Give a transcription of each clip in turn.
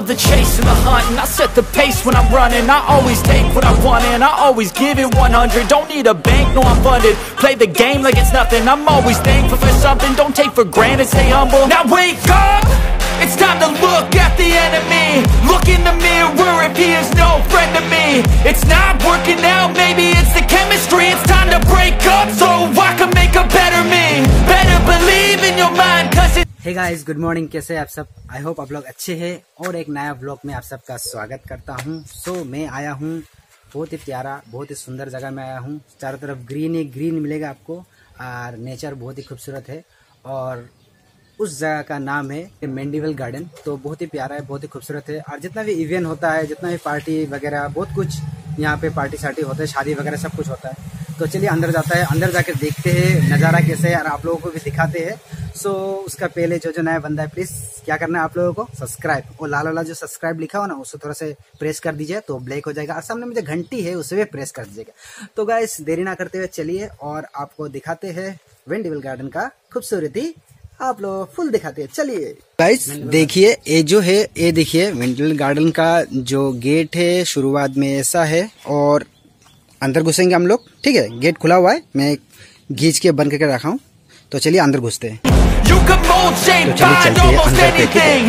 love the chase and the hunt, and I set the pace when I'm running. I always take what I want and I always give it 100. Don't need a bank, no I'm funded. Play the game like it's nothing. I'm always thankful for something. Don't take for granted, stay humble. Now wake up, it's time to look at the enemy. Look in the mirror if he is no friend to me. It's not working out, maybe it's the chemistry. It's time to break up so I can make a better me. Better believe in your mind, cause it... hey guys, good morning. कैसे हैं आप सब? I hope आप लोग अच्छे हैं और एक नया व्लॉग में आप सबका स्वागत करता हूं। सो मैं आया हूं बहुत ही प्यारा, बहुत ही सुंदर जगह में आया हूं। चारों तरफ ग्रीन ही ग्रीन मिलेगा आपको और नेचर बहुत ही खूबसूरत है। और उस जगह का नाम है मेंडीवेल गार्डन। तो बहुत ही प्यारा है, बहुत ही खूबसूरत है। और जितना भी इवेंट होता है, जितना भी पार्टी वगैरह, बहुत कुछ यहाँ पे पार्टी शार्टी होता है, शादी वगैरह सब कुछ होता है। तो चलिए अंदर जाता है, अंदर जाकर देखते हैं नज़ारा कैसे है और आप लोगों को भी दिखाते हैं। सो उसका पहले जो नया बंदा है, प्लीज़ क्या करना है आप लोगों को, सब्सक्राइब, और लाल वाला जो सब्सक्राइब लिखा हो ना, उसको थोड़ा से प्रेस कर दीजिए तो ब्लैक हो जाएगा। और सामने में जो घंटी है उसे भी प्रेस कर दीजिएगा। तो गाइस देरी ना करते हुए चलिए और आपको दिखाते हैं मेंडीवेल गार्डन का खूबसूरती। आप लोग फुल दिखाते हैं, चलिए गाइस। देखिए ये जो है, ये देखिए मेंडीवेल गार्डन का जो गेट है शुरुआत में ऐसा है और अंदर घुसेंगे हम लोग। ठीक है, गेट खुला हुआ है, मैं घींच के बंद करके रखा हूँ। तो चलिए अंदर घुसते हैं। तो चलिए चलते हैं अंदर पे। ठीक है,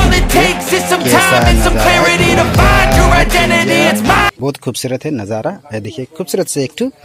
अंदर बहुत खूबसूरत है नज़ारा। देखिए खूबसूरत से एक ठू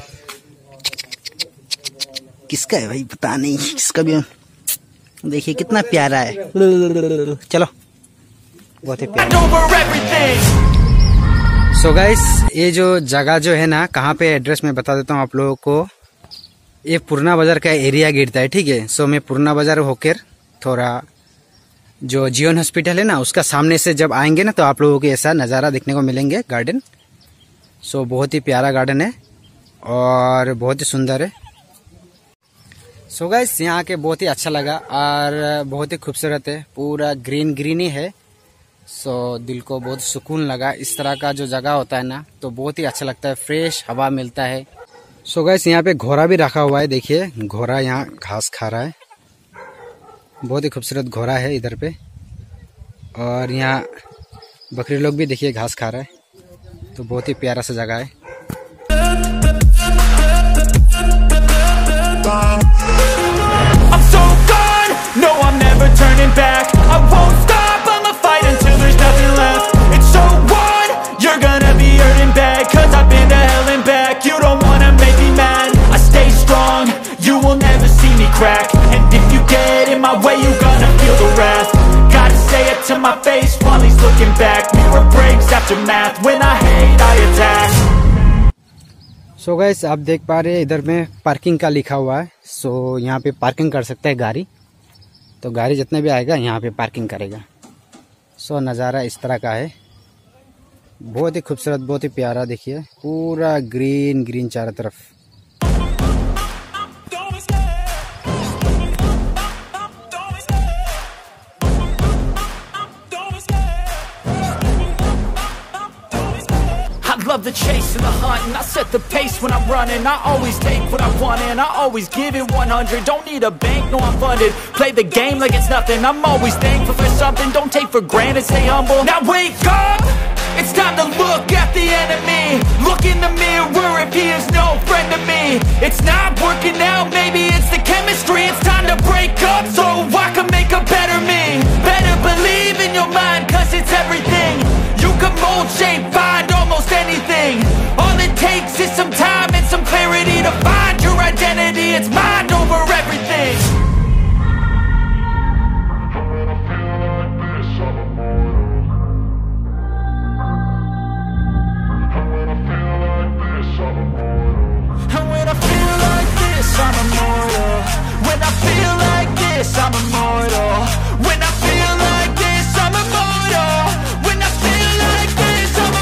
किसका है भाई पता नहीं, किसका भी। देखिए कितना प्यारा है, चलो बहुत ही प्यारा। सो गाइस ये जो जगह जो है ना, कहाँ पे एड्रेस मैं बता देता हूँ आप लोगों को। ये पुराना बाजार का एरिया गिरता है। ठीक है, सो मैं पुराना बाजार होकर थोड़ा जो जीवन हॉस्पिटल है ना, उसका सामने से जब आएंगे ना, तो आप लोगों को ऐसा नज़ारा देखने को मिलेंगे गार्डन। सो बहुत ही प्यारा गार्डन है और बहुत ही सुंदर है। सो गाइस यहाँ आके बहुत ही अच्छा लगा और बहुत ही खूबसूरत है, पूरा ग्रीन ग्रीन ही है। सो दिल को बहुत सुकून लगा। इस तरह का जो जगह होता है ना, तो बहुत ही अच्छा लगता है, फ्रेश हवा मिलता है। सो गाइस यहाँ पे घोड़ा भी रखा हुआ है। देखिए घोड़ा यहाँ घास खा रहा है, बहुत ही खूबसूरत घोड़ा है इधर पे। और यहाँ बकरी लोग भी देखिए घास खा रहा है। तो बहुत ही प्यारा सा जगह है। Crack. And if you get in my way, you gonna feel the wrath. Gotta say it to my face while he's looking back. Mirror breaks after math. When I hate, I attack. So guys आप देख पा रहे हैं इधर में parking का लिखा हुआ है। सो यहाँ पे पार्किंग कर सकता है गाड़ी। तो गाड़ी जितना भी आएगा यहाँ पे पार्किंग करेगा। सो नज़ारा इस तरह का है, बहुत ही खूबसूरत, बहुत ही प्यारा। देखिए पूरा ग्रीन ग्रीन चारों तरफ। Love the chase and the hunt, and I set the pace when I'm running. I always take what I want and I always give it 100. Don't need a bank, no I'm funded. Play the game like it's nothing. I'm always thankful for something. Don't take for granted, stay humble. Now wake up, it's time to look at the enemy. Look in the mirror if he is no friend to me. It's not working out, maybe it's the chemistry. It's time to break up so I can make a better me. Better believe in your mind, cause it's everything. You can mold, shape, find almost anything. All it takes is some time and some clarity to find your identity. It's mind over everything. And when I feel like this, I'm immortal. When I feel like this, I'm immortal. When I feel like this, I'm immortal. When I feel like this, I'm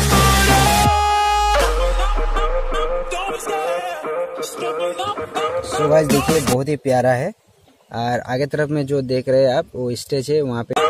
immortal. So guys देखिए बहुत ही प्यारा है। और आगे तरफ में जो देख रहे हैं आप, वो स्टेज है, वहाँ पे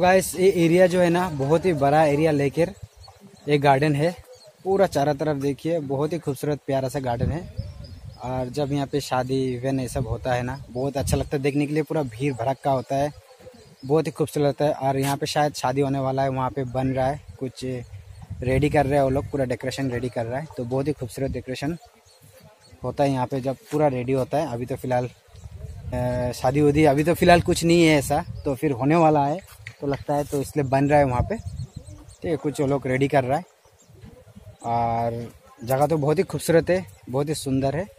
गाइस ये एरिया जो है ना बहुत ही बड़ा एरिया लेकर एक गार्डन है, पूरा चारों तरफ देखिए, बहुत ही खूबसूरत प्यारा सा गार्डन है। और जब यहाँ पे शादी इवेंट ये सब होता है ना, बहुत अच्छा लगता है देखने के लिए, पूरा भीड़ भड़का होता है, बहुत ही खूबसूरत लगता है। और यहाँ पे शायद शादी होने वाला है, वहाँ पे बन रहा है, कुछ रेडी कर रहे हैं वो लोग, पूरा डेकोरेशन रेडी कर रहा है। तो बहुत ही खूबसूरत डेकोरेशन होता है यहाँ पे जब पूरा रेडी होता है। अभी तो फ़िलहाल शादी उदी अभी तो फ़िलहाल कुछ नहीं है ऐसा, तो फिर होने वाला है तो लगता है, तो इसलिए बन रहा है वहाँ पे। ठीक है, कुछ वो लोग रेडी कर रहा है। और जगह तो बहुत ही खूबसूरत है, बहुत ही सुंदर है।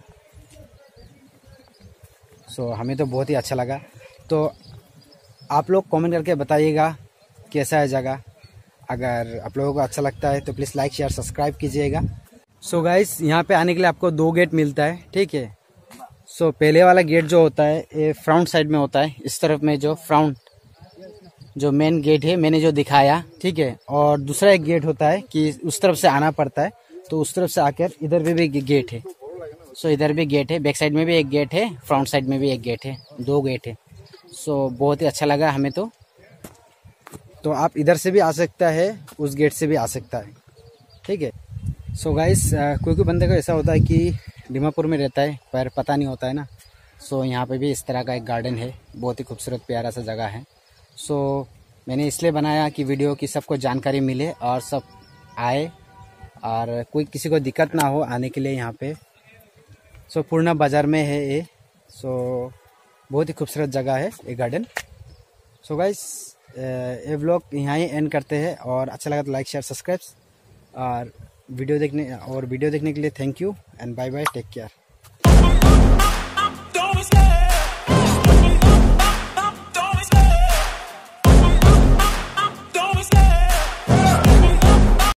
सो हमें तो बहुत ही अच्छा लगा। तो आप लोग कमेंट करके बताइएगा कैसा है जगह। अगर आप लोगों को अच्छा लगता है तो प्लीज़ लाइक शेयर सब्सक्राइब कीजिएगा। सो गाइस यहाँ पे आने के लिए आपको 2 गेट मिलता है, ठीक है। सो पहले वाला गेट जो होता है ये फ्रंट साइड में होता है, इस तरफ में जो फ्रंट जो मेन गेट है मैंने जो दिखाया, ठीक है। और दूसरा एक गेट होता है कि उस तरफ से आना पड़ता है, तो उस तरफ से आकर इधर भी गेट है। सो इधर भी गेट है, बैक साइड में भी एक गेट है, फ्रंट साइड में भी एक गेट है, 2 गेट है। सो बहुत ही अच्छा लगा हमें तो आप इधर से भी आ सकता है, उस गेट से भी आ सकता है, ठीक है। सो गाइस कोई बंदे को ऐसा होता है कि दीमापुर में रहता है पर पता नहीं होता है ना। सो यहाँ पे भी इस तरह का एक गार्डन है, बहुत ही खूबसूरत प्यारा सा जगह है। सो मैंने इसलिए बनाया कि वीडियो की सबको जानकारी मिले और सब आए और कोई किसी को दिक्कत ना हो आने के लिए यहाँ पे। सो पूर्णा बाज़ार में है ये। सो बहुत ही खूबसूरत जगह है ये गार्डन। सो गाइस ये व्लॉग यहाँ ही एंड करते हैं, और अच्छा लगा तो लाइक शेयर सब्सक्राइब, और वीडियो देखने के लिए thank you and bye bye, take care.